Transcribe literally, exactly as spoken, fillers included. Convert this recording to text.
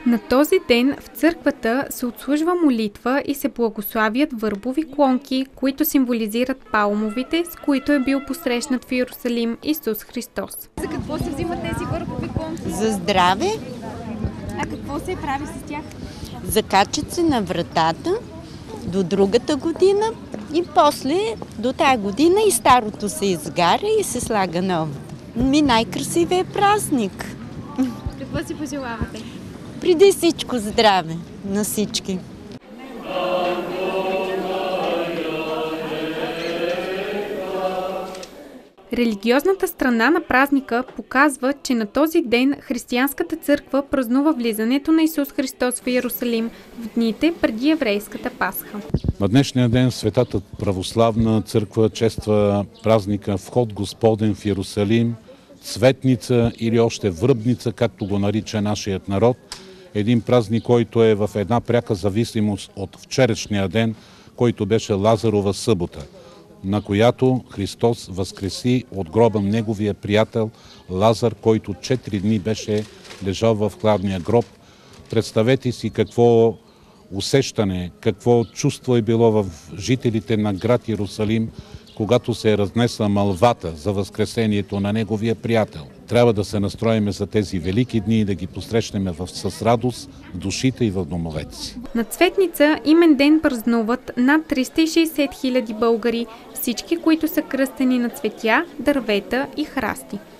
На този ден в църквата се отслужва молитва и се благославят върбови клонки, които символизират палмовите, с които е бил посрещнат в Йерусалим Исус Христос. За какво се взимат тези върбови клонки? За здраве. А какво се прави с тях? Закачат се на вратата до другата година и после до тая година и старото се изгаря и се слага новото. Ми най-красивия празник. Какво си пожелавате? Преди всичко здраве на всички. Религиозната страна на празника показва, че на този ден християнската църква празнува влизането на Исус Христос в Йерусалим в дните преди еврейската Пасха. На днешния ден Светата православна църква чества празника Вход Господен в Йерусалим, Цветница или още Връбница, както го нарича нашият народ. Един празник, който е в една пряка зависимост от вчерашния ден, който беше Лазарова събота, на която Христос възкреси от гроба неговия приятел Лазар, който четири дни беше лежал в хладния гроб. Представете си какво усещане, какво чувство е било в жителите на град Йерусалим, когато се е разнесла мълвата за възкресението на неговия приятел. Трябва да се настроиме за тези велики дни и да ги посрещнем с радост в душите и в домовете си. На Цветница имен ден празнуват над триста и шейсет хиляди българи, всички, които са кръстени на цветя, дървета и храсти.